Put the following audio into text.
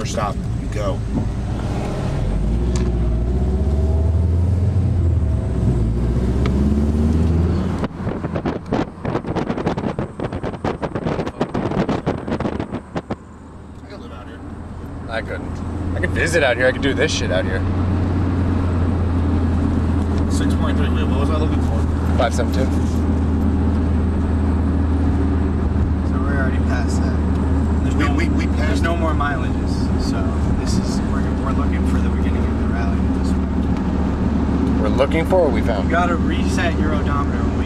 First stop, you go. I could live out here. I couldn't. I could visit out here. I could do this shit out here. 6.3. Wait, what was I looking for? 572. So we're already past that. We passed. There's no more mileages. So this is we're looking for the beginning of the rally this way. We're looking for what we found. You gotta reset your odometer when we